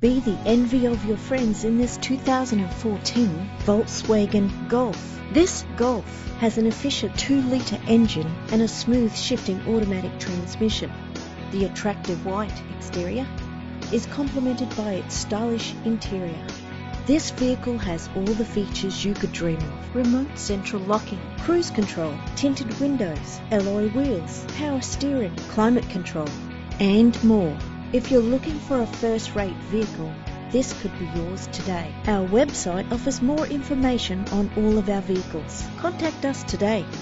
Be the envy of your friends in this 2014 Volkswagen Golf. This Golf has an efficient 2-litre engine and a smooth shifting automatic transmission. The attractive white exterior is complemented by its stylish interior. This vehicle has all the features you could dream of: remote central locking, cruise control, tinted windows, alloy wheels, power steering, climate control, and more. If you're looking for a first-rate vehicle, this could be yours today. Our website offers more information on all of our vehicles. Contact us today.